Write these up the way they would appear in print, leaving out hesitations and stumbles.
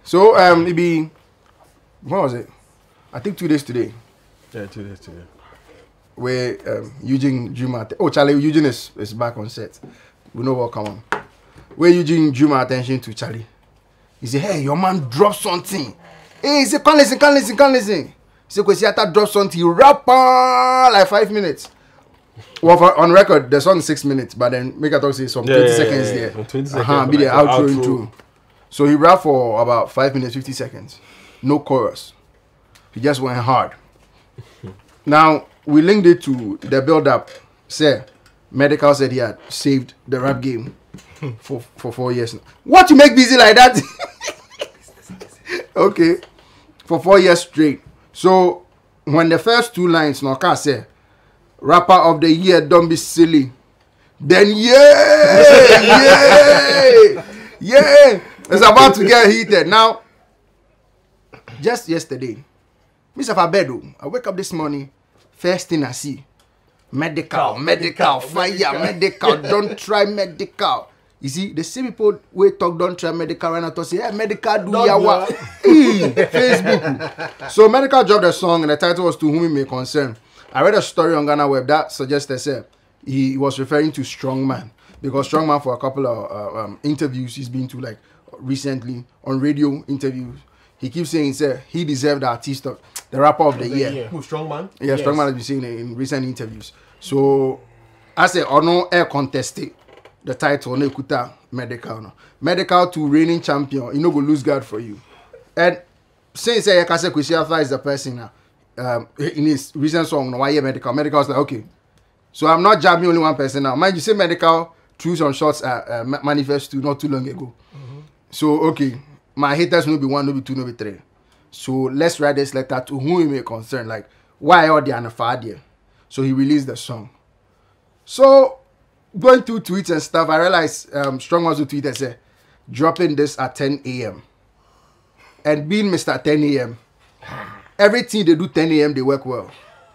So it be what was it? I think 2 days today. Yeah, 2 days today. Where Eugene Juma. Oh, Charlie, Eugene is back on set. We know what come on. Where Eugene drew my attention to Charlie. He said, "Hey, your man dropped something." Hey, he said, "Can't listen. He said, "Kwesi Arthur dropped something. He rap like 5 minutes." Well, on record, the song is 6 minutes, but then make a talk say some 20 seconds there. 20 seconds. Be the outro intro. So he rap for about 5 minutes, 50 seconds. No chorus. He just went hard. Now, we linked it to the build-up. Say, Medikal said he had saved the rap game for 4 years. What, you make busy like that? Okay. For 4 years straight. So, when the first 2 lines, Noka said, "Rapper of the year, don't be silly." Then, yeah! It's about to get heated. Now, just yesterday, Mr. Fabedo, I wake up this morning, first thing I see, Medikal, fire, Medikal, don't try Medikal. You see, the same people we talk, don't try Medikal, and I talk, say, hey, Medikal do yawa. Facebook. So Medikal dropped a song, and the title was "To Whom It May Concern." I read a story on Ghana Web that suggested he was referring to Strongman, because Strongman, for a couple of interviews he's been to, like recently on radio interviews, he keeps saying he deserved the artist of the rapper of the year. Who, Strongman? Yeah, yes. Strongman has been saying it in recent interviews. So I say, no air contested the title, no kuta Medikal. No. Medikal to reigning champion, you know, go lose guard for you. And since I can say Kwesi Arthur is the person now, in his recent song, no, why Medikal? Medikal was like, okay. So I'm not jabbing only one person now. Mind you, say Medikal threw some shots at Manifest 2 not too long ago. So, okay, my haters no be 1, no be 2, no be 3. So let's write this letter to whom it may concern. Like, why are they on the fire? So he released the song. So, going through tweets and stuff, I realized Strong was to tweet and say, dropping this at 10 a.m. And being Mr. 10 a.m., everything they do 10 a.m., they work well.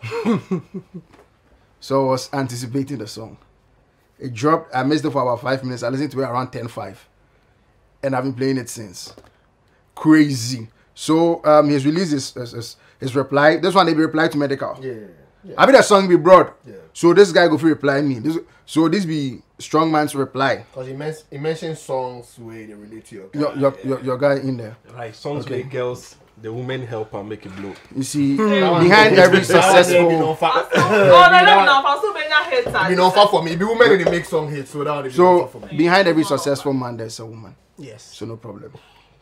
So I was anticipating the song. It dropped, I missed it for about 5 minutes. I listened to it around 10:05. And I've been playing it since. Crazy. So he's released his reply. This one they be reply to Medikal. Yeah. I mean the song be broad. Yeah. So this guy go for reply me. This be Strongman's reply. Because he mentioned songs where they relate to your guy in there. Right, songs where girls, the women help and make it blow. You see, behind every successful. For me, the women they make song hits, so that would so for me. Behind every successful man, there's a woman. Yes. So no problem.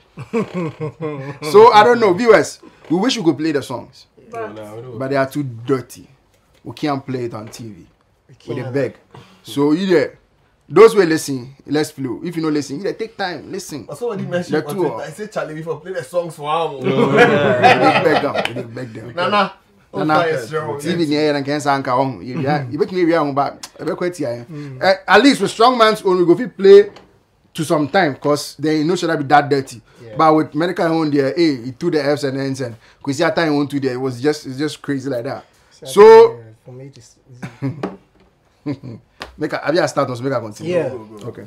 So I don't know, viewers. We wish we could play the songs, but they are too dirty. We can't play it on TV. We they beg. So either those who listen, let's flow. If you don't listen, either take time, listen. But somebody mentioned I said Charlie before play the songs for him. They beg them. Nana. TV near and can't anchor on. You make me real back. At least with Strongman's own, we go play to some time because they know should be that dirty. Yeah. But with Medikal on there, he threw the F's and N's and Kwesi Arthur went to there. It was just crazy like that. So for me, this have you start or make a continue? Yeah. Go. Okay.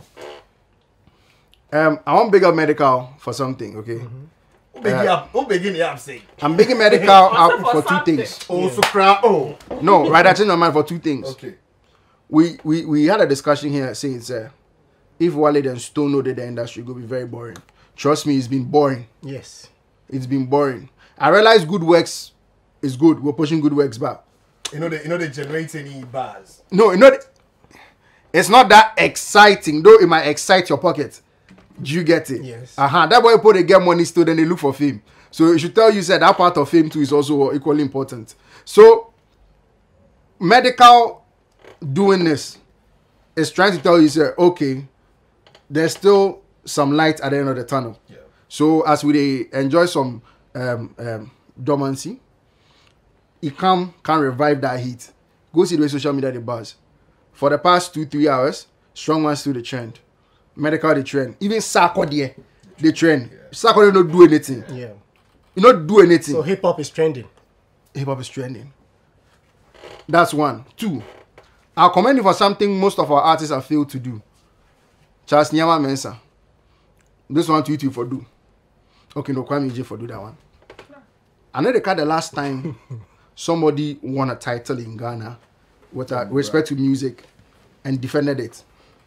I want big up Medikal for something. Okay. I'm bigging Medikal out for 2 things. No, right. I changed my mind for 2 things. Okay. We had a discussion here saying if Wallet and Stone know that the industry will be very boring. Trust me, it's been boring. Yes. It's been boring. I realize good works is good. We're pushing good works back. You know they generate any bars. No, it's not that exciting. Though it might excite your pocket. Do you get it? Yes. That way people they get money still, then they look for fame. So it should tell you that part of fame too is also equally important. So Medikal doing this is trying to tell you okay, there's still some light at the end of the tunnel. Yeah. So as we enjoy some dormancy, it can revive that heat. Go see the way social media they buzz. For the past 2-3 hours, Strongman still the trend. Medikal the trend. Even Sako there, the trend. Yeah. Sako don't do anything. Yeah. You don't do anything. So hip hop is trending. Hip hop is trending. That's 1. 2. I'll commend you for something most of our artists have failed to do. Charles Nyama Mensah. This one tweet you for do. Okay, no, Kwame J for do that one. I know the last time somebody won a title in Ghana with respect to music and defended it.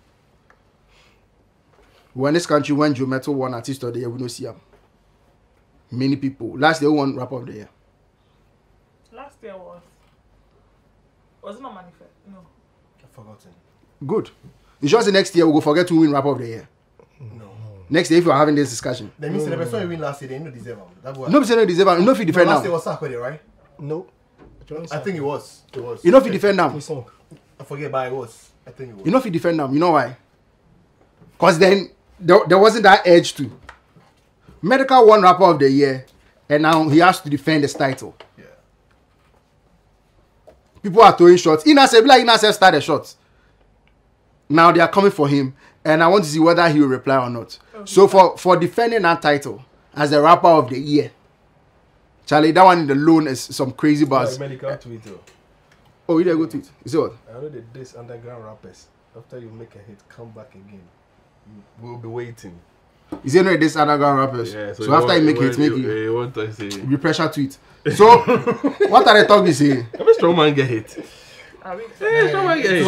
When this country, when Joe Metal won Artist of the Year, we don't see him. Many people. Last year, won Rapper of the Year. Last year was it not Manifest? No. I've forgotten. Good. It's just the next year we'll go forget to win Rapper of the Year. No. Next year, if you're having this discussion. That means the person who win last year, they didn't deserve him. No, they don't deserve him. No, if you defend last year now. was Saturday, right? No. I think it was. It was. You know if you defend now. I forget, but it was. I think it was. You know if you defend now. You know why? Because then there wasn't that edge to. Medikal won Rapper of the Year, and now he has to defend his title. Yeah. People are throwing shots. Inasef started shots. Now they are coming for him, and I want to see whether he will reply or not. Okay. So for defending that title as the Rapper of the Year, Charlie, that one alone is some crazy buzz. Medikal tweet. Oh, you didn't go tweet. You see what? I know that this underground rappers, after you make a hit, come back again. We'll be waiting. You see, no, this underground rappers. Yeah, so after you make it, you want to say. Be pressure tweet. So, what are they talking saying? Every Strongman get hit. Strongman get hit.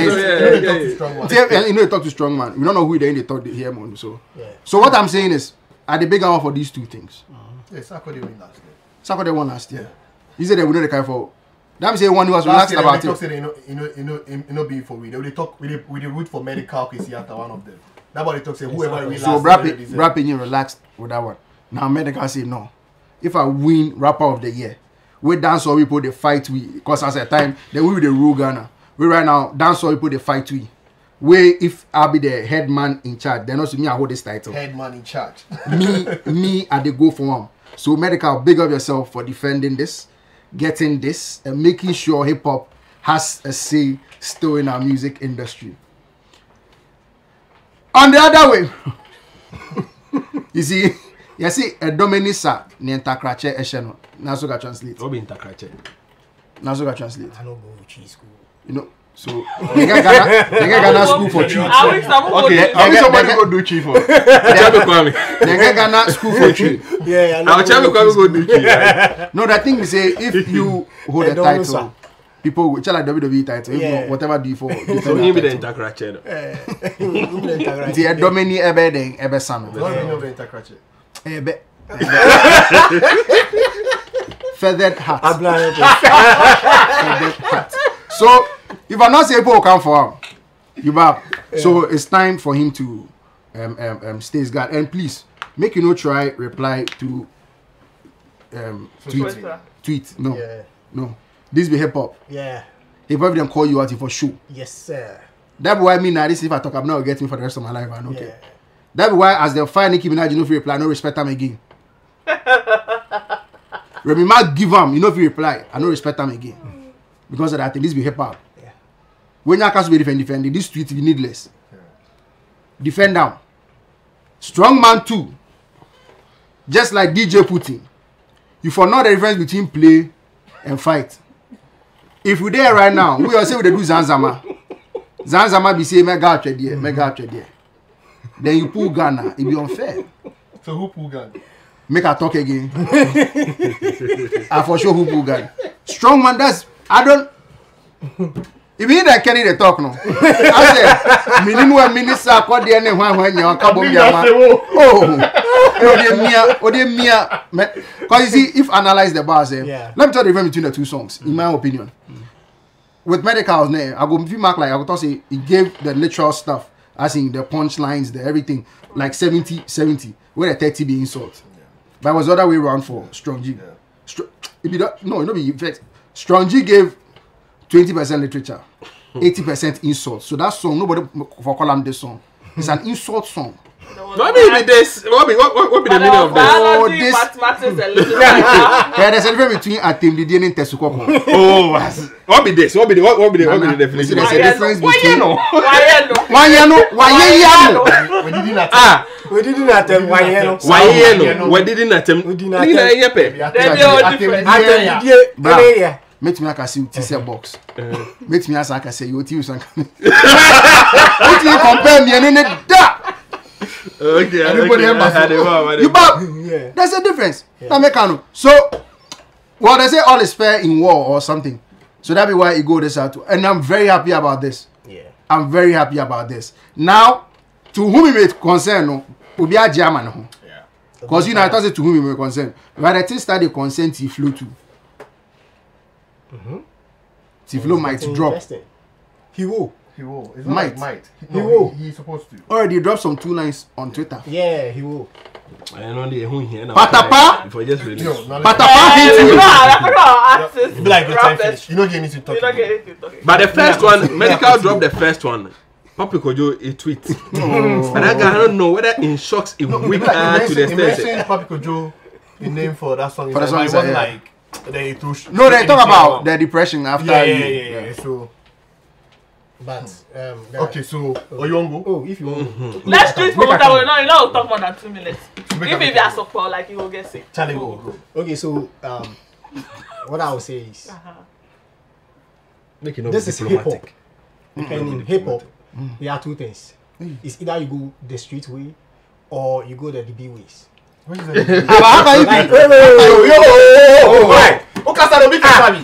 You know, they talk to Strongman. We don't know who they talk to him on. So what I'm saying is, are the bigger one for these two things? Yeah, Saturday win last year. Saturday won last year. You said they would know the kind for. That means one who was relaxed about it. You know, being for we. They talk. We root for Medikal Kwesi after one of them. Nobody talks. Say whoever win so last year. So rapping you relaxed with that one. Now Medikal say no. If I win Rapper of the Year, we dance or people they fight we. Because as a time then we will the rule Ghana. We right now dance or people they fight we. Where if I'll be the head man in charge, then also me I hold this title. Head man in charge. me I they go for him. So Medikal, big up yourself for defending this, getting this, and making sure hip hop has a say still in our music industry. On the other way, you see, a dominisa ni entakrache esheno. Naso ga translate. What be entakrache? Naso ga translate. I don't go to cheese school. You know, so they get Ghana school for tree. Okay, somebody go do tree for. They get Ghana school for tree. Yeah, I'll tell you go do tree. No, that thing we say if you hold a title. People will like WWE title, yeah. Whatever do for. So he be the entakrache. The Domini ebe sano. Feathered hat. So if I not say people will come for him, you back. Yeah. So it's time for him to stay his guard. And please make you no try reply to tweet. No. Yeah. No. This be hip hop. Yeah. Hip hop them call you out for show. Yes, sir. That's why me now this if I talk I'm not get me for the rest of my life. I don't care. Yeah. That's why as they find Nicki Minaj, you know if you reply, I don't respect them again. Remember give them, you know if you reply, I don't respect them again. Because of that thing, this be hip hop. Yeah. When you can't be defending, this tweet be needless. Yeah. Defend them. Strongman too. Just like DJ Putin. You for know the difference between play and fight. If we there right now, we all say we do Zanzama. Zanzama be say mega out there. Then you pull Ghana, it be unfair. So who pull Ghana? Make her talk again. I for sure who pull Ghana. Strongman, that's I don't. If you that Kenny they talk no. I say minimum minister call the any when you come because you see if analyze the bars let me tell the difference between the two songs in my opinion. With Medikal I go if you mark like I would say it gave the literal stuff as in the punchlines the everything like 70 where the 30 be insult. But it was the other way around for Strong G. Strong G gave 20% literature, 80% insult. So that song, nobody for call him this song. It's an insult song. What be this? What be the meaning of this? Oh, this mathematics a little. Yeah, there's a difference between Atim and Tesukoko. Oh, what be this? What be the definition? There's a difference between. Why we didn't attempt Make me like say T-shirt box. Make me as I say you T-shirt. Make me compare me and da. Okay. Everybody okay. else You bab. Yeah. There's a difference. Yeah. Now make ano. So, well, they say all is fair in war or something. So that be why it go this out. And I'm very happy about this. Yeah. I'm very happy about this. Now, to whom it may concern, no, will be a German. No? Yeah. Because you know, I thought it to whom it may concern. But the thing started concern Tiflo too. Tiflo might drop. Interesting. He will. He will. It's Might. not like might. He will. He's supposed to. Already dropped some 2 lines on Twitter. Yeah, he will. I know the who here now. Patapa? If I just release. No, not Patapa hit You you. know, I forgot artists. Be like the time rappers. finish. You don't get anything to You talk don't get about. anything talking. But the first one, Medical dropped the first one. Papi Kojo a tweet. And that guy, I don't know whether in shocks it No, weak like, to the you mentioned extent. Papi Kojo, the name for that song. For the song, it wasn't yeah. like they threw. No, they talk about the depression after Yeah, you. yeah. So But okay, so Oyongo. Oh, if you want. Let's treat promoter. We're not. You know, talk more than 2 minutes. Make If a- you are support, like you will get sick. Charlie, go. Okay, so what I would say is Make it not this be is hip hop. diplomatic. And in hip hop, there are 2 things. It's either you go the street way or you go the DB ways. What is that? How can you Like, be? Right. Okay, so the big family.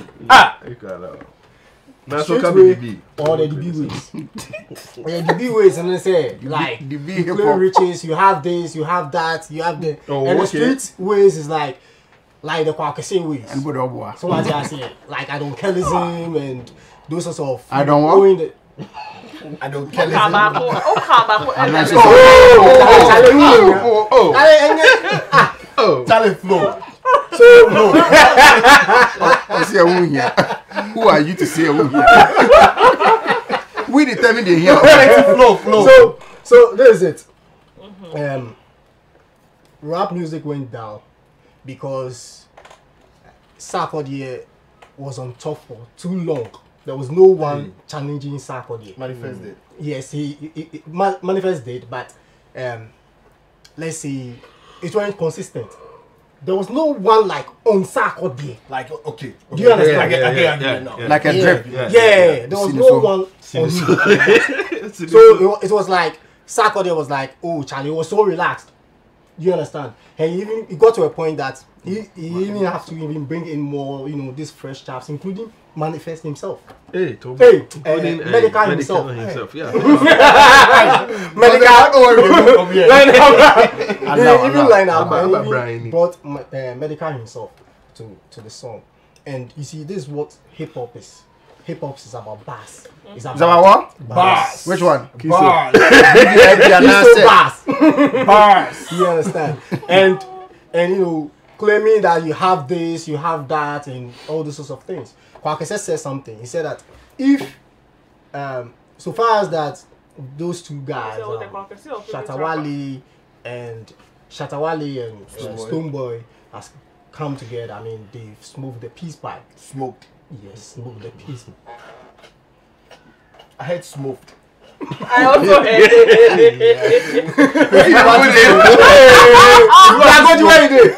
Now so street can way be. or the DB ways. The DB ways, and they say like DB you hip claim hop. riches, you have this, you have that, you have the Oh, and the okay. street ways is like the Kwakase ways. And good boy. So what I say, like I don't killism and those sorts of I don't what? going the- I don't care. Kabako. Oh, Kabako. Unless And it's Oh. Charlie flow. So no, I say who here. Who are you to say who here? We determine the here. Flow. so this is it. Rap music went down because Sarkodie was on top for too long. There was no one challenging Sarkodie. Manifest it. Yes, he Manifest did, but let's see, it wasn't consistent. There was no one like on Sarkodie. Like okay. Do you understand? I get Yeah, it now. yeah. Like a drip. Yeah, Yeah. there was Seen no so. one on him. So it was like Sarkodie was like, oh Charlie, was so relaxed. Do you understand? And he got to a point that he even have to even bring in more, this fresh chaps, including Manifest himself. Hey, Hey, Medikal himself. Yeah. Medikal they even line up Abba and Brian. even brought Medikal himself to the song. And you see, this is what hip hop is. Hip hop is about bass. It's Is that my what? bass. Which one? Bars. Bars. You understand? And claiming that you have this, you have that, and all those sorts of things. Kwakese said something. He said that if so far as that those 2 guys, So the Kwakese or favorite Shatawale and Stoneboy has come together. I mean, they've smoked the peace pipe. Smoked. Yes, smoked the peace. I had smoked. I also hate it. Blagogeegh, where you dey?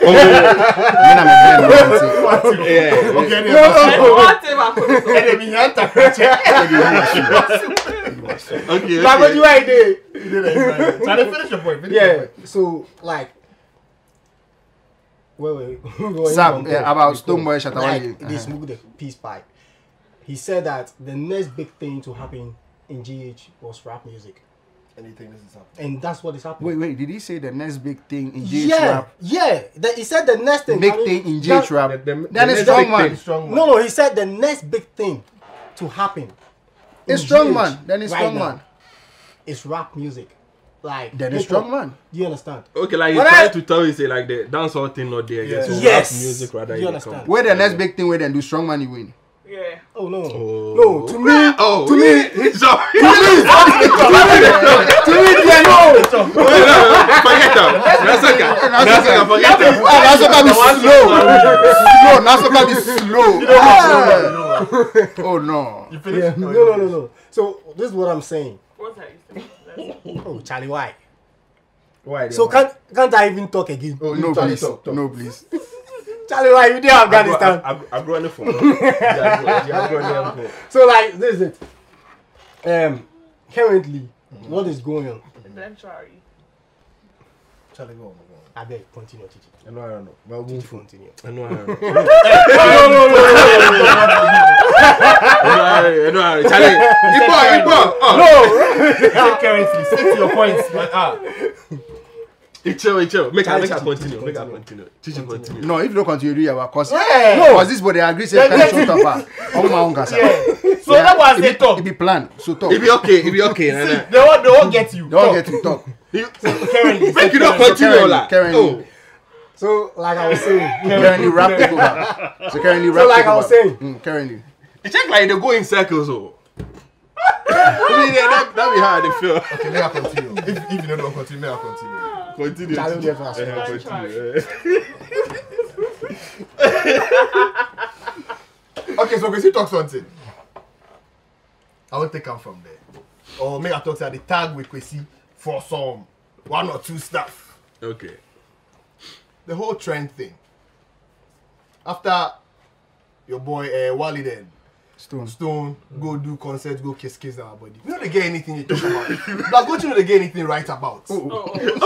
Okay. One thing I could say. Enemy hunter. Okay. Blagogeegh, where you dey? You did it. So they finish your point. Yeah, so like, wait. Sam, about Stoneboy Shatawale. Like, they smoked the peace pipe. He said that the next big thing to happen in GH was rap music, Anything this is happening. and that's what is happening. Wait, did he say the next big thing in GH Yeah, rap? yeah. He said the next thing. Big I mean, thing in that- GH rap. The Then it's next strong big man. thing. Strong man. No, he said the next big thing to happen. It's in strong GH man. Then it's right strong now man. It's rap music. Like Then it's hip-hop. strong man. Do you understand? Okay, like you When try I- to tell you say like the dancehall thing not there again. Yeah. So Yes. rap music rather You you understand? come. Where the next big thing where then do strong man you win. Yeah. Oh no, Oh. no. To me, Oh, to me, sorry. yeah, no. Forget that. Nasaka, forget that. Nasoka be slow. No, Nasoka be slow. Oh no. You finish? Yeah, no. So this is what I'm saying. What's that you say? Oh, Charlie, why? Why? So can't I even talk again? Oh, No, Charlie, please. talk. No, please. Charlie, why you there, Afghanistan? I grew on the phone. So like this is it. Currently, what is going on? Eventually. Charlie, go on. I beg, continue, Chichi. I don't know. But we'll move on. Continue. I know. Charlie, Currently, stick to your points. It's chill. Make her Chichi, continue. continue. Chichi continue. No, if you don't continue, do you have cause Yeah. no, cause this body agree say can shut up. Oh my own kasa. So that was the It talk. be planned. So talk. It be okay. Nana. They won't get you. Don't get to talk. Currently. Make you not continue, la. Currently. So, like I was saying, Currently rap take over. So currently rap so like take I was over. saying, Currently. It check like they go in circles, oh. I mean, that be how they feel. Okay, may I continue? If you don't continue, may I continue? Continue. Charlie, get fast. Okay, so Kwesi talk something. I won't take him from there. Or may I talk to the tag with Kwesi for some 1 or 2 stuff. Okay. The whole trend thing. After your boy Wally then Stone go do concerts, go kiss our body. You know they get anything you talk about. Blagogeegh, you know they get anything right about. Blagogeegh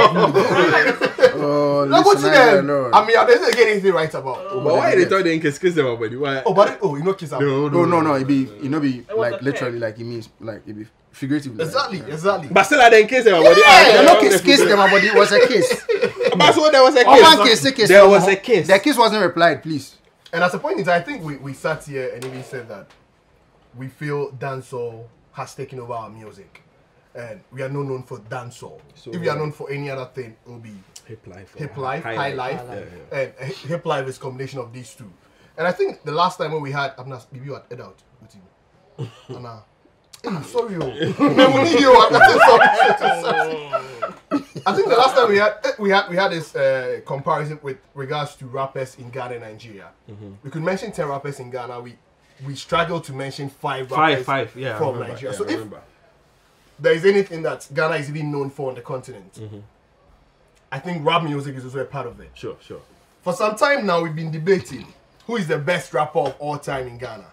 then, I mean, they don't get anything right about. But why they thought they kiss them already? Why? You know kiss our body. No. It be like literally like it means like it be figuratively. Exactly. But still, I didn't kiss them already. They're not kiss them, but it was a kiss. But so there was a One kiss. kiss. There was a kiss. The kiss wasn't replied, please. And as a point in time, I think we sat here and even said that we feel dancehall has taken over our music. And we are not known for dancehall. So, if we are known for any other thing, it will be hip life, high life. And hip life is a combination of these two. And I think the last time when we had, I'm not, you had Ed out with him. And I'm sorry, I think the last time we had this comparison with regards to rappers in Ghana and Nigeria. We could mention 10 rappers in Ghana. We struggled to mention 5 rappers from Nigeria. So if there is anything that Ghana is even known for on the continent, I think rap music is also a part of it. Sure. For some time now, we've been debating who is the best rapper of all time in Ghana.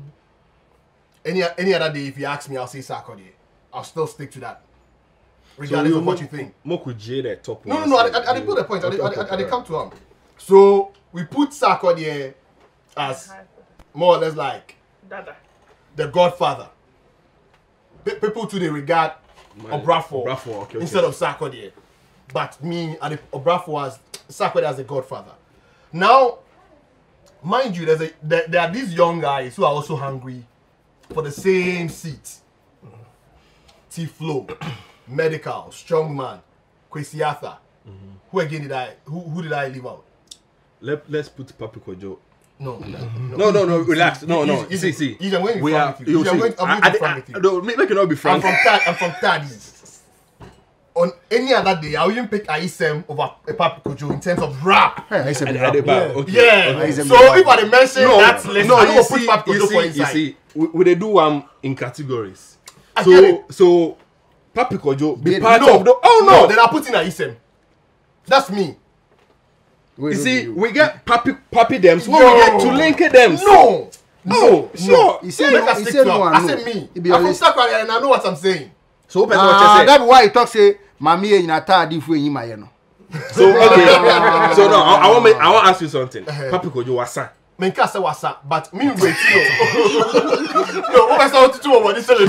Any other day, if you ask me, I'll say Sarkodie. I'll still stick to that, regardless of what you think. Moku J the top one. No. I didn't put the point. I didn't come to him. So we put Sarkodie as more or less like the Godfather. People today regard Obrafo instead of Sarkodie, but me and Obrafo as Sarkodie as the Godfather. Now, mind you, there are these young guys who are also hungry for the same seat. T-Flow, Medikal, Strongman, Kwesi. Who again did I leave out? Let's put Papi Kojo. No, relax. No. See. I'm going to be frank with you. Make it not be frank. I'm from Tadi. On any other day, I'll even pick Aisem over Papi Kojo in terms of rap. Okay. So if I mention that list, I will put Papi Kojo for inside. You see, we they do in categories. So Papi Kojo be part of the. Oh no! Then I put in Aisem. That's me. You see, we get Papi them, so we get to link them. No. Sure. He said no. I said me. I'm from Sakwa and I know what I'm saying. So what you say? That's why he talk say, "Mami, you not tired if we in my no." So okay. So no, I want to ask you something. Papi Kojo wasa. Men can't say what's up, but me wait. No, what I want to do about this?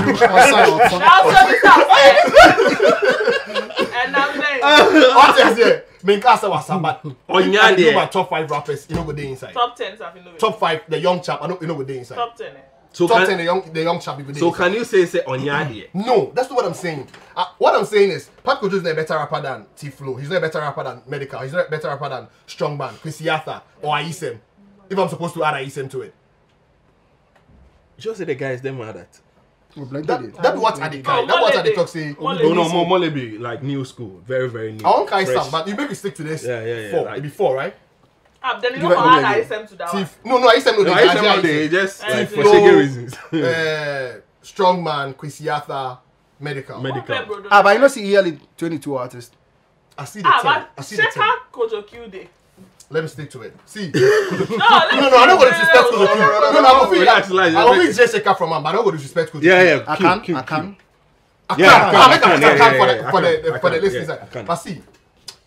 And I'm saying, what is it? Men can't say what's up, but on your day, my top 5 rappers, you know, go there inside. top 10 stuff in the Top 5, the young chap, I know, you know, go there inside. top 10. So top 10, the young chap, you go there. So can you say on your day? No, that's not what I'm saying. What I'm saying is, Papi Kojo is not a better rapper than T-Flow. He's not a better rapper than Medikal. He's not a better rapper than Strongman, Kwesi, or Aisem. If I'm supposed to add Aisem to it. Just say the guys them are that. That's what at the guy. That's what at the talk say. No, Mole be like new school, very new. I want Kai Sam, but you make me stick to this. Yeah. 4, maybe 4, right? Then you don't want to add ISM to that one. No, Aisem no. I say just like for T-Flow, secret reasons. Strongman, Kwesi, Medikal. But you know see here 22 artists. I see the 10. I see the 10. Check out Kojo Q Day. Let me stick to it. See. No, I'm not going to disrespect Kojo Q. No, I will be just a from him, but I'm not going to disrespect Kojo Q. Yeah. I can. For the listeners. But see,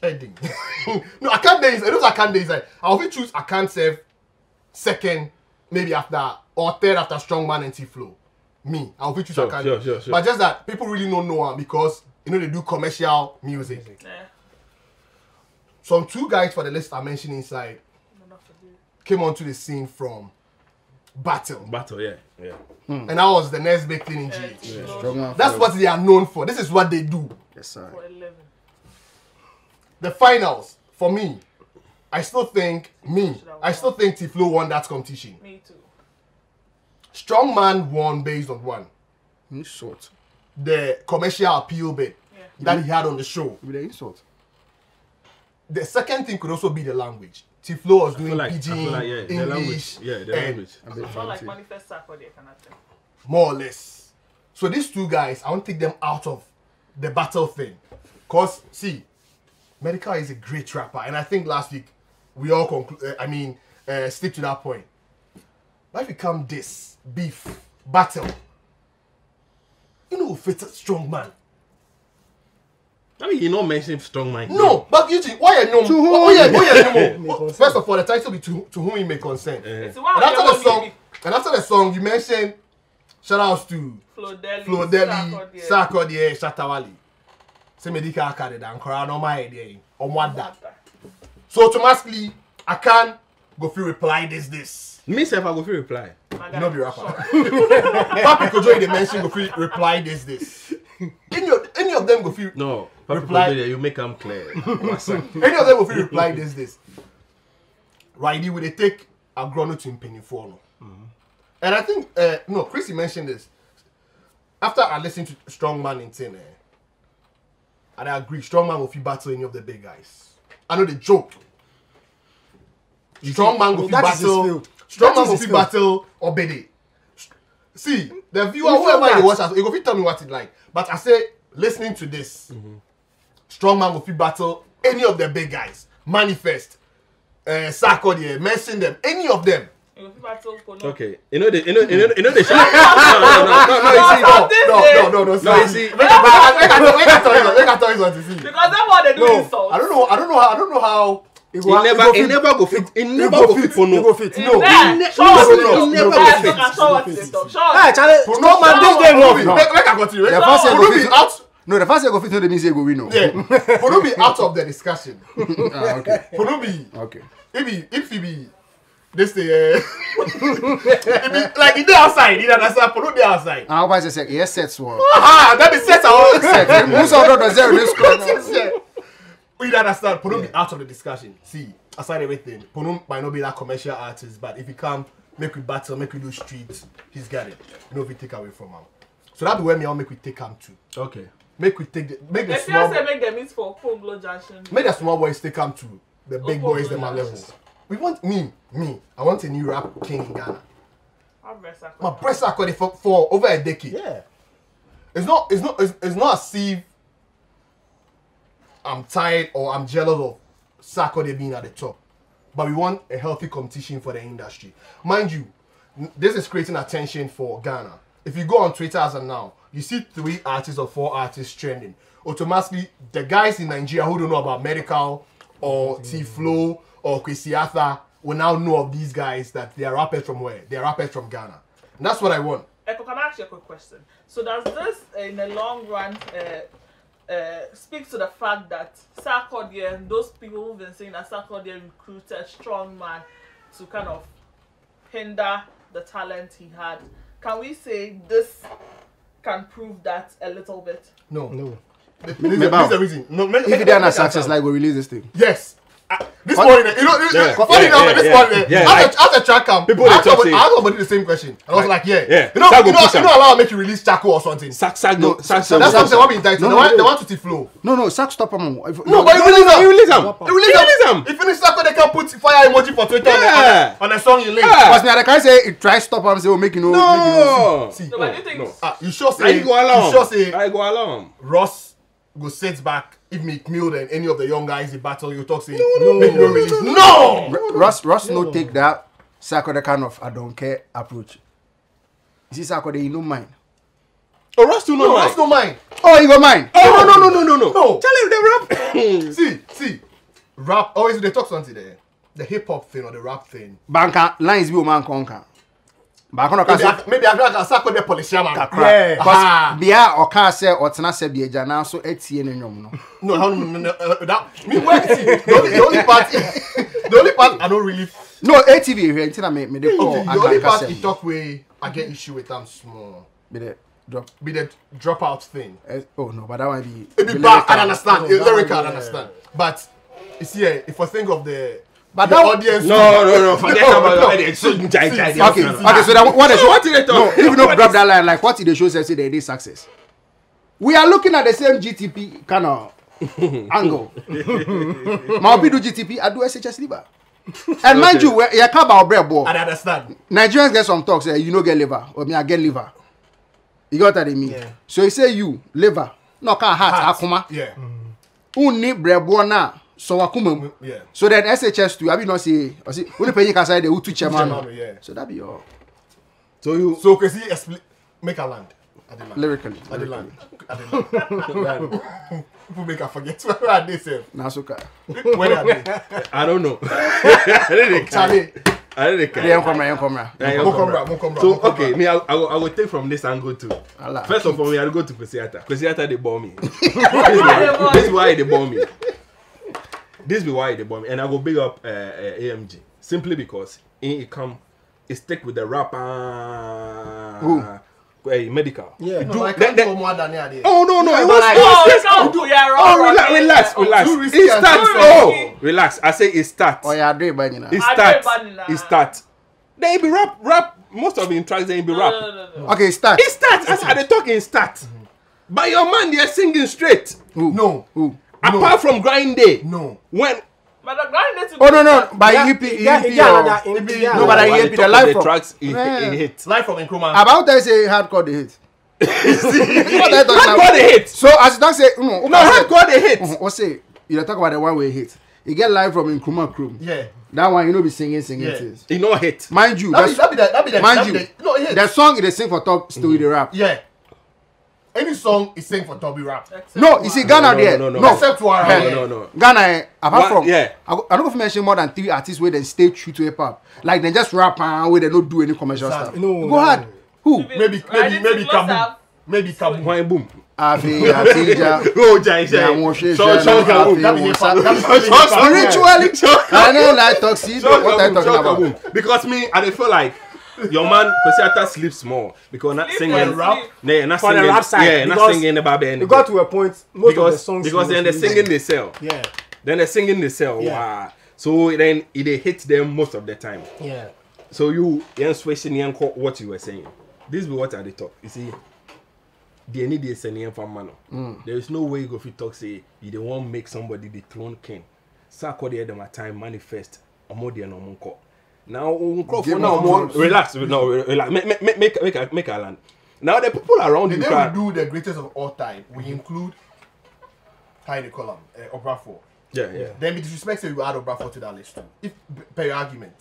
heading. No, I can't days. Those I can't days. I'll be choose. I can't save second, maybe after or third after Strongman and T-Flow. Me, I'll be choose. I can't. Sure. But just that people really don't know him because they do commercial music. Yeah. Some two guys for the list I mentioned inside came onto the scene from Battle. Yeah. And that was the next big thing in G. Strongman That's for- what they are known for. This is what they do. Yes, sir. For 11. The finals, for me, I still think T-Flow won that competition. Me too. Strongman won based on one. Insult. The commercial appeal bit that he had on the show. With the insult. The second thing could also be the language. T-Flow was doing I pidgin, feel like, the English, language. Yeah, the and language. A bit It's not like fancy. Manifest Sarkodie kind of thing. more or less. So these two guys, I want to take them out of the battle thing. Because, see, Medikal is a great rapper. And I think last week, we all stick to that point. Why if it come this, beef, battle, you know who fits a strong man? I mean, you not mention Strongman. No, but Eugene, why you know? To whom? Oh yeah. First of all, the title be to whom he may consent. It's And one after the song, you mentioned shout outs to Flo Deli, Flodeli, Sarkodie, Shatawali. Say Medikal carry that, and no my idea. On what that? So automatically, I can go through reply this. Me self, I go for reply. You know be rapper. Papi Kojo they mention go through reply this. Any of them go through No, Reply. reply. You make them clear. What's up? any of them go through reply this. Right, will they take a grono to Penny for no? And I think Kwesi mentioned this. After I listened to Strongman in 10, and I agree, Strongman will feel battle any of the big guys. I know the joke. Strongman will feel that is his battle. field. That Strongman is will his feel field. battle or Bede. See, the viewer, You feel whoever that? you watch, you go tell me what it like. But I say, listening to this, Strongman will feel battle any of the big guys. Manifest, Sarkodie, mention them, any of them. You feel battle for no. Okay, you know the no. You see, No, you see, Make I tell you what to see. Because that's what they do insult. I don't know how. it never go fit. It never go fit for no. Go fit. No. Show us no, the no, talk. no, Show us the talk. Show Hey, us. Charlie, Strongman this game off. Make I continue. The first year go Puno be fit. out. No, the first year go fit. No, the means you go win. No. Yeah, Puno be out of the discussion. Okay. Puno be Okay. if he be this thing. Like he dey outside. You understand? Puno dey outside. I hope I say yes, sets one. That be set our Set. Most of them zero this score. You understand? Puno be out of the discussion. See, aside everything, Puno might not be that commercial artist, but if he come, make we battle, make we do streets, he's got it. You know, if we take away from him. So that be where me all make we take him to. Okay. Make the If small you say make them meet for Ponglo Junction. make the small boys take him to the big boys them at level. We want me. I want a new rap king in Ghana. I'll breast that. My breast are for over a decade. Yeah. It's not as if I'm tired or I'm jealous of Sarkodie being at the top. But we want a healthy competition for the industry. Mind you, this is creating attention for Ghana. If you go on Twitter as of now, you see 3 artists or 4 artists trending. Automatically, the guys in Nigeria who don't know about Medikal or T-Flow or Kwesi will now know of these guys that they are rappers from where? They are rappers from Ghana. And that's what I want. Echo, can I ask you a quick question? So does this, in the long run, speak to the fact that Sarkodie and those people who've been saying that Sarkodie recruited Strongman to kind of hinder the talent he had? Can we say this can prove that a little bit? No. This is the reason. No, If you done a success, like we release this thing. Yes. This morning, funny enough, this morning, after track camp, people I they talk asked somebody the same question. And I was like, yeah. You know, Sago you know, push you am. know, allow make you release Chaco or something. Sack. That's something what be entitled. They want to T-Flow. No, Sack stop him. No, but you release them. You release them. If finish Chaco, they can put fire emoji for Twitter Yeah. on a song you link. Yeah. Because me, I can't say it try stop him. Say, oh, make you know. No. See, No, but do you think you sure I say, go along. you sure say I go along. Ross go sit back if McMill and any of the young guys in battle, you talk say, make you don't release. No! Ross no take that Sarkodie kind of I don't care approach. You see Sarkodie, you no mind. Oh, Ross too no Ross no mind. Oh, you go mine. Oh no. No. Tell him the rap. See. Rap. Always they talk something there. The hip hop thing or the rap thing. Banka lines be o man konka. Ba kono ka so Maybe I feel like I saw the policeman. Yeah. because bia o ka say o tena say bia ja na so etie ne nwom no. No, that me work see. The only part I don't really. No, ATV here until me dey call Okay, the only part he talk way I get issue with them small. be the drop. Be the dropout thing. Oh no, but that one be It be be back, I lyrical. understand. No, It's lyrical, I yeah. understand. But you see, if I think of the But the that- audience, No. Forget about it. So Okay, so that what is So what did they talk? no, if you don't drop that line, like what did they show say they did success? We are looking at the same GTP kind of angle. Maopi do GTP, I do SHS liver. And mind you, you can't about bread ball. I understand. Nigerians get some talks, you know get liver, or me I get liver. You got what I mean? Yeah. So you say you liver, no can heart, akuma. Yeah, Uni bread ball na so akuma. yeah. So then SHS too, I be not say, or see, only pay you can say the utu chairman. Chairman, yeah. So that be your So you So Kwesi explain, make a land. I did land. lyrically. I did land. People make her forget where are they say. Nasuka. Where are they? I don't know. I didn't Charlie. Yeah, come here. So okay, me I will take from this angle too. Allah. First of all, we are go to Kwesiata. Kwesiata they bomb me. This is why they bomb me. This be why they bomb me, and I go big up AMG simply because it stick with the rapper. Who? Medikal. Yeah. No, I can't go more than there. Oh no, it but was like- relax. too risky It and starts. too Oh, relax. I say it starts. Oh yeah, I do it by now. It I starts. do it by It starts. Then it be rap. Most of the tracks they be rap. No. Okay, start. It starts. As I dey talk in start. But your man they're singing straight. Who? No. Who? Apart from grind day. No. When But the grind is Oh no, by Yeah, EP, yeah, EP yeah, or- that- yeah. No, but I when EP they the talk live of the from. tracks Yeah. it hit. Live from Nkrumah. About that say hardcore the hit. What I talking Hardcore about? the hit. So as you don't say no, No, hardcore the hit. What say you talk about the one way hit. You get live from Nkrumah crew. Yeah. That one you know be singing Yeah. things. It no hit. Mind you, That be the mind that you, be the no it the hits. song they sing for top still with the rap. Yeah. Any song is sang for Toby rap. No, you see Ghana No, there. no. Except Wara. Hey. No. Ghana, apart One- from yeah. I don't know if you mention more than 3 artists where they stay true to hip hop. Like they just rap and where they don't do any commercial Exactly. stuff. No, Go ahead. Who? Maybe Kaboom. Maybe Kaboom. Why boom? Afi, Atija. Oh, Jai. Yeah, one shit, Sean Sean, Kaboom. That be hip hop. That be Spiritually, I know like tuxedo. What are you talking about? Kaboom. Because me, I dey feel like your man Kwesiata sleeps more because not Sleep singing and rap. sleep. Nah, not For the singing. rap side, Yeah, not because singing about It anything. got to a point, most of the songs. Because he then was the singing they sell. Yeah. Then the singing they sell. Yeah. Wow. So then it dey hit them most of the time. Yeah. So you switching what you were saying. This be what I dey talk. You see, they need this and from man. There is no way you go fit talk say you don't want make somebody the throne king. Sako the them at time manifest. Omodi and omunko. Now Give now us more those. relax. No, relax. Make a land. Now the people around The you day can. we do the greatest of all time, we include how they call them, Obrafour. Yeah. Then we disrespect say we add Obrafour to that list too. If per your argument.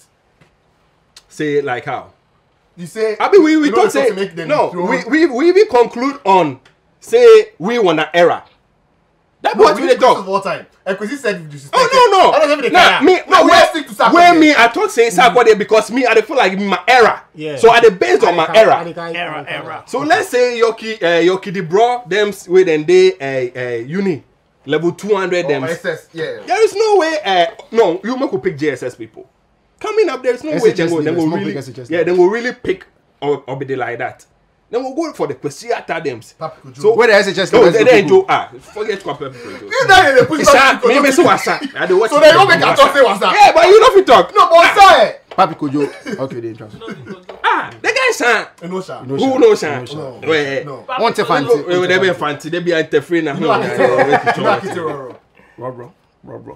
Say like how? You say I mean we you know talk the song say to make them no. throne- We conclude on say we want an era. That's No, what we we the dey greatest talk. of all time. And Kwesi said we disrespect. Oh no! I don't know if they Nah, care. me, No, we where, stick to Sarko. where me, I talk say Sarko because me, I dey feel like my era. Yeah. So I dey based on my era. Era. So let's say Yoki the bro, them with them they uni level 200 them. SS, yeah. There is no way. No, you make pick JSS people coming up. There is no way SHS they go leaders, not really. big SHS Yeah, they will really pick or be like that. Then we'll go for the Kwesiata them. Papi So Where the SHS no, leaders they go then people? Joe forget to compare people. You know they push It's back a me so wasa. I dey watch. So they don't make a talk say what's that? Yeah, but you know if you talk. No, but say. Papi Kojo. Okay, they trust. Ah, the guy san. No, sir. No, Who knows san? No. Where? No. Want to fancy? They be fancy. They be anti-free now. You know Akitero. Bro.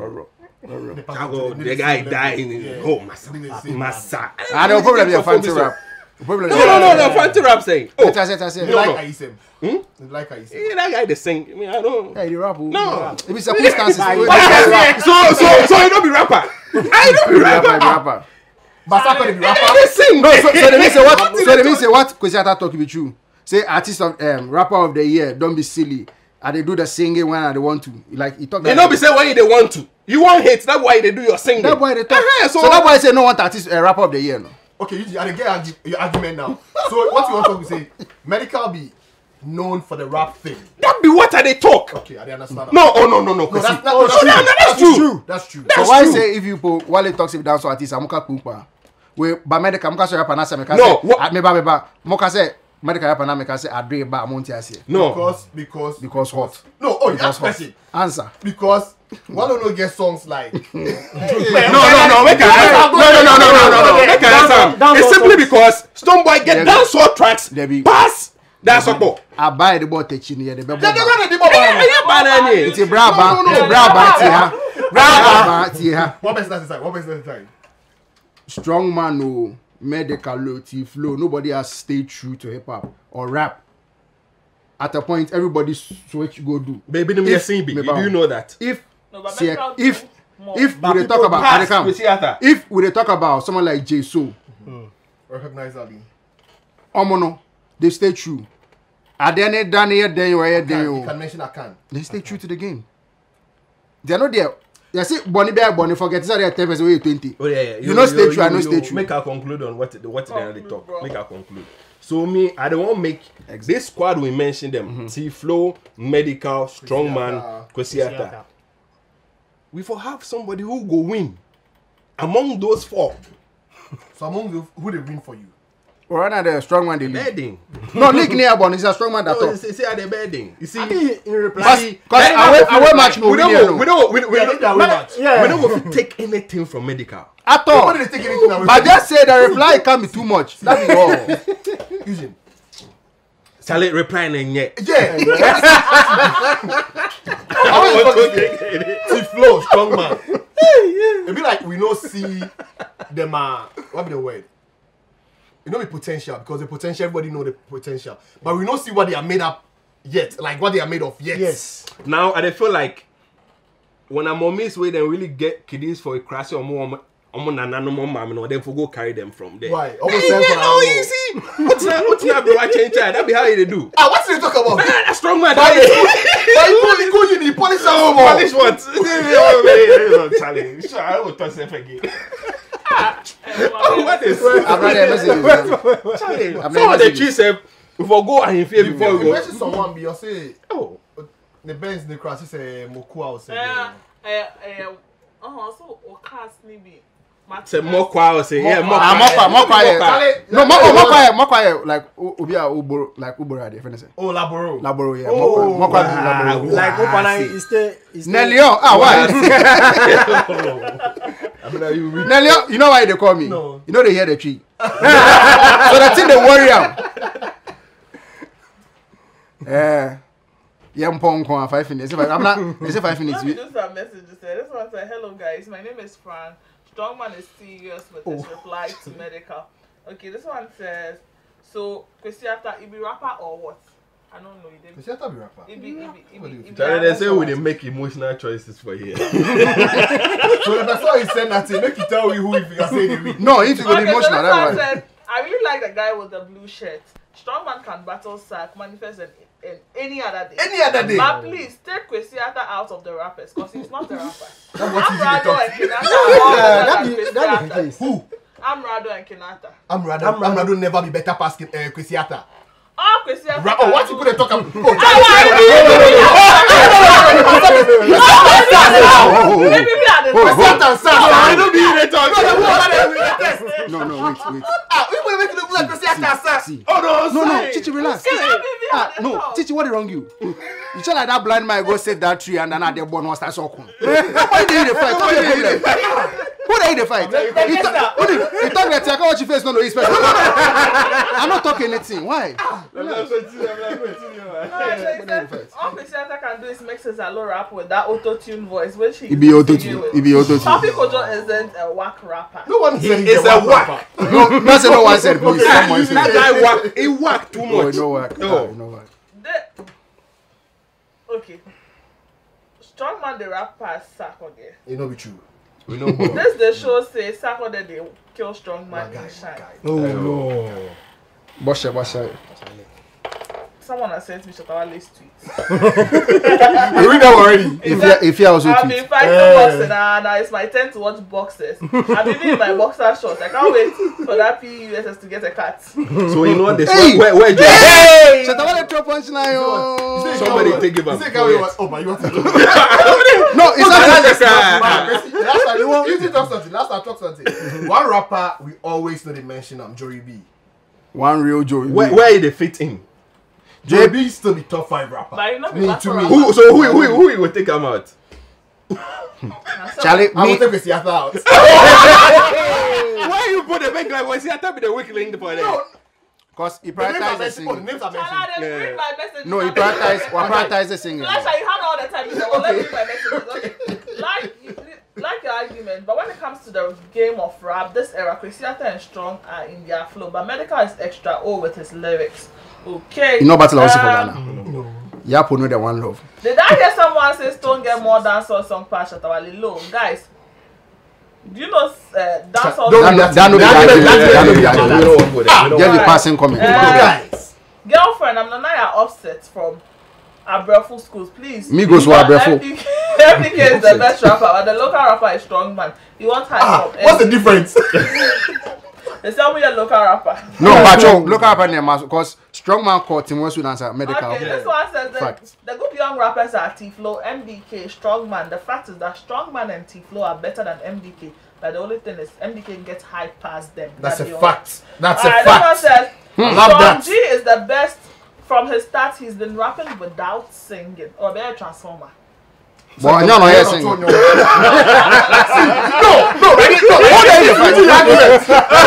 The guy died in home. Massa. I don't probably be a fancy rap. Probably. No. Fancy rap saying. Oh, That's it. You like Aisem? You like Aisem? yeah, that guy they sing. I mean, I don't. Hey, the rap. No. It be circumstances. So you don't be rapper. I don't be rapper. Rapper. But Sarko dey be rapper. They sing. No, so they mean say what? So they mean say what? Kwesiata talk be true. say artist of rapper of the year, don't be silly. And they do the singing when they want to. Like you talk. They don't be say when they want to. You want hate. That's why they do your singing. That's why they talk. So that's why I say no want artist rapper of the year. No. Okay, you get your argument now. So what you want to say? Medical be known for the rap thing. That be what are they talk? Okay, I understand. No, no. No, That's true. That's true. So why say if you put Wale talks if dance artist amuka pumpa. We ba medical amuka so rapper na say me ka say meba moka say medical rapper na me ka say adre ba amonti ase. No. Because what? No, you ask question. Answer. Because Wale don't get songs like No. Make an answer. It's simply because Stonebwoy get dancehall tracks. Pass. That's all. I buy the ball teaching here the bebo. It's a braba. It's a braba. What best that inside? Strongman no medical low flow. Nobody has stayed true to hip hop or rap. At a point, everybody switch go do. Baby, do you know that? If we talk about someone like J So, recognize that. Omono, they stay true. At the end of the You can mention Akan. They stay true to the game. They're not there. You see, Bonnie forget that they're 10 versus 20. Oh yeah. You know stay true, I know stay true. Make her conclude on what they talk. Bro. Make her conclude. So me, I don't want to make this squad we mentioned them. T-Flow, Medikal, Strongman, Kwesi. We for have somebody who go win among those four. So among the, who they win for you? Or rather the Strongman they lead. Bedding. No, Nick Nearbon is a Strongman that talk. Say are they bedding? You see, In reply, because our match no we don't go take anything from Medikal. At all. Nobody take anything away. But just say the reply can't be too much. That's all. Eugene. Shall it reply and yet? Yeah. T-Flow, Strongman. It be like we no see them. What be the word? You know the potential because the potential everybody know the potential, but we don't see what they are made up yet, like what they are made of yet. yes. Now I feel like when I'm on this way, they really get kiddies for a crash or more. Then for go carry them from there. Why? You see, what's that, bro? I change that. That be how they do. What do you talk about? A strong man. Why you polish some more? Polish what? Challenge. I will touch them again. What is? I'm not there. Some of the trees have before go and fear before we You go. mention someone be you say Oh, the Benz the crash say Mokua say. So Okas maybe. say more quiet. Say yeah, more quiet. No, more quiet. Like Ubia Uboro, like Ubora. They finish it. Oh, Laboro. Laboro, yeah. Oh, More quiet. Laboro. Like Opana is the Nelio. Why? Nelio, you know why they call me? No. You know they hear the tree. So that thing they worry am. Yeah, I'm 5 minutes. I'm not. It's 5 minutes. Let me do some messages there. This one said, hello guys, my name is Fran. Strongman is serious with his reply to Medikal. Okay, this one says, so Kwesi he be rapper or what? I don't know. Kwesi be rapper. He be they say we didn't make emotional choices for here. So the person he said that make you tell you who if you can say the read. No, if you go emotional, so this one that's why. said, I really like the guy with the blue shirt. Strongman can battle sack, manifest and any other day. Any other day. But please take Kwesi out of the rappers because he's not a rapper. That's what I'm Rado and Kinata. That be the case. Who? I'm Rado and Kinata. I'm Rado never be better past Kwesi. Oh, Kwesi. Oh, what you put a talk about? No, wait. We make it look like Kwesi. See. Oh No, Chichi, relax. No, Chichi, what is wrong you? You tell like that blind man go save that tree and then at the born was that so cool. Why did you fight? Who did you fight? You talk like I watch your face, no, he's special. I'm not talking anything. Why? All Kwesi can do is mix his allo rap with that auto-tune voice, which he be auto-tune. Papi Kojo isn't a whack rapper. No one said It's a whack. No one said please. Someone said. That guy whack. He whack too much. No whack. Okay. Strongman the rapper Sarkodie. You know be true. We know more. This the show say Sarkodie they kill Strongman in shine. Oh no. Bosha. someone has sent me Shatawale's tweets. You read that already? If you also I've tweet. been fighting boxing and it's my turn to watch boxers. I'm even in my boxer shorts. I can't wait for that PUSS to get a cut. So you know this. Hey! Where do you Hey! Shatawale throw punch now, yo. somebody take him up? Oh my, you want to do No, it's not just Last time, last time talk something. One rapper we always know they mention Joey B. one real Joey. Where they fit in? Joey B still be top 5 rapper. But you know, Me, to me. Who you will take him out? Charlie, I will me. take Kwesi out. Why you put the big like was he at the weak link for them? Because he The names are prioritizes mentioned. The singing. names are Chala, mentioned. they read my messages. No, he prioritizes singing. Flash, you had all the time. You said, well, let me read my messages. Okay. Like your argument, but when it comes to the game of rap, this era, Kwesi and Strong are in their flow, but Medical is extra O with his lyrics. Okay. You know battle also for Ghana. No. Yapo know the one love. Did I hear someone say Stone get more dancehall song past Shatawale? Low, guys. Do you know dancehall? That no be just the passing comment. Guys. Girlfriend, I'm not upset from Abrefo schools, please. Me goes to Abrefo. MDK is the best rapper, but the local rapper is Strongman. He wants high from What's the difference? They tell me a local rapper. No, Pacho, look up on them because Strongman called him once we answer Medical. Okay, this one says that the good young rappers are T-Flow, MDK, Strongman. The fact is that Strongman and T-Flow are better than MDK. But the only thing is MDK gets high past them. That's a fact. That's a This one fact. says Love that. G is the best. From his start, he's been rapping without singing. Or better Transformer. But no, yes, sing. No, hold on, you argument.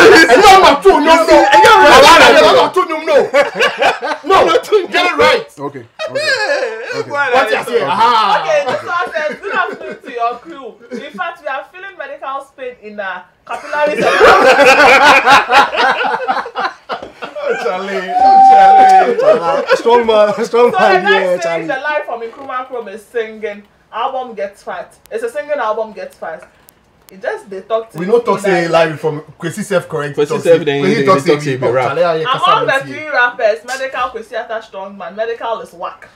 No, get it right. Okay. What you say? Okay, this one says, good afternoon to your crew. In fact, we are feeling medical pain in capillaries. Charlie. Strongman, So the yeah, next thing, Charlie. the live from Nkrumah Chrome is singing. Album gets fat. It's a singing album gets fat. It just they talk to We don't talk me say like- live from Kwesi self-correct. Kwesi self, then they talk say he be rap. Among the 3 rappers, Medical, Kwesi after Strongman, Medical is whack.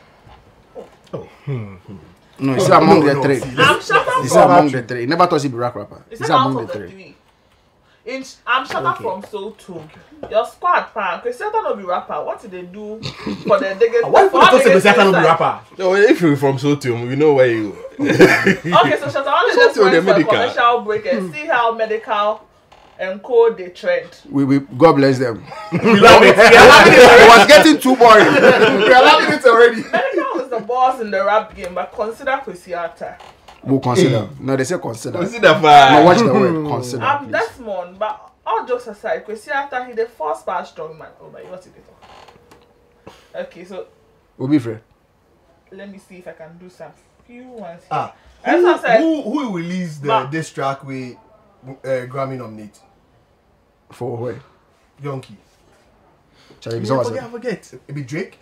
No, it's among the 3. I'm shut up It's from among the 3. Never thought he'd be rap rapper. It's It's out among of the the 3. 3. I'm shut up from Soul 2. Your squad, pan. Kwesi no be rapper. What did they do for the digging? Why you talk say Kwesi no be rapper? No, if you're from Sotium, we know where you. Okay, so Shatawale just to the went for a Medikal. commercial break and see how Medical and Co they trend. We God bless them. We love it. It was getting too boring. We are loving it already. Medical is the boss in the rap game, but consider Kwesi Arthur. We'll consider. No, they say consider. Consider No, far. watch the word consider. I'm Please. Desmond, but all jokes aside, Kwesi Arthur, he the first part Strongman. Oh my, what's it talk? Okay, so We'll be fair. let me see if I can do some few ones. Who released Ma. this track with Grammy nominate? For where? Yonki. Charlie, it's I always forget. It be Drake?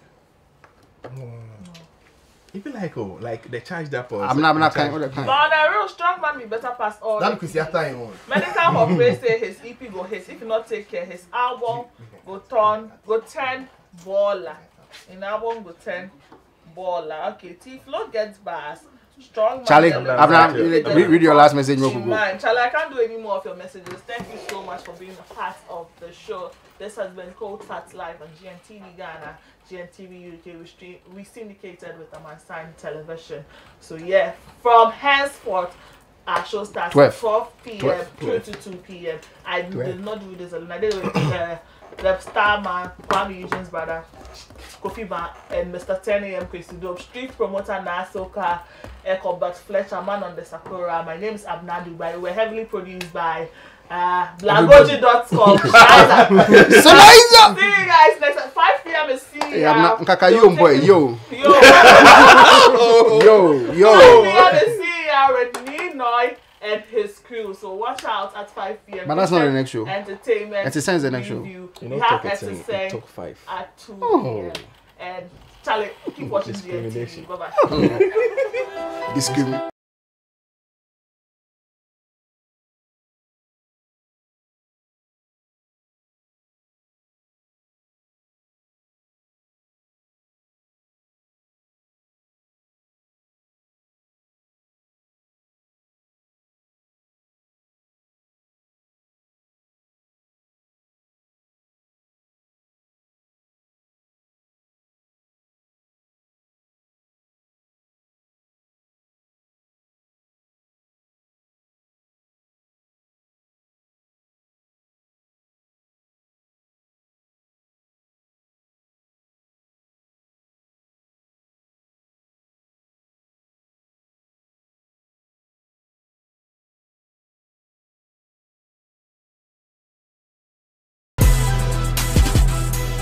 It be like like they charge that for. I'm not kind of kind. But the real Strongman be better pass all. That the Kwesi after him one. Medical for praise say his EP go hit. If you not take care, his album go 10 baller. In album go 10 baller. Okay, T-Flow gets bars. Strong Charlie, man. read your last message. Charlie, I can't do any more of your messages. Thank you so much for being a part of the show. This has been Cold Facts Live on GNTV Ghana, GNTV UK. We syndicated with Amansan Television. So yeah, from henceforth, our show starts 12. 12 p.m. through to 2 p.m. I did not do this alone. I did it with the star man, Kwame Eugene's brother, Kofi Ban, and Mr. 10 a.m. Kwesi Dope, street promoter Nasoka, Ecobert Fletcher, man on the Sakura. My name is Abna Dubai. We're heavily produced by Blagogeegh.com. See you guys next at 5 p.m. is see Hey, I'm not Nkaka yo boy, yo. Yo. 5 p.m. is see with Ninoy and his crew. So watch out at 5 p.m. But that's not the next show. Entertainment. Entertainment is the next show. review. You We know, have talk at 10, Entertainment talk 5. at 2 Oh. p.m. And Charlie, keep watching Discrimination. GNTV. Bye bye. Discriminate.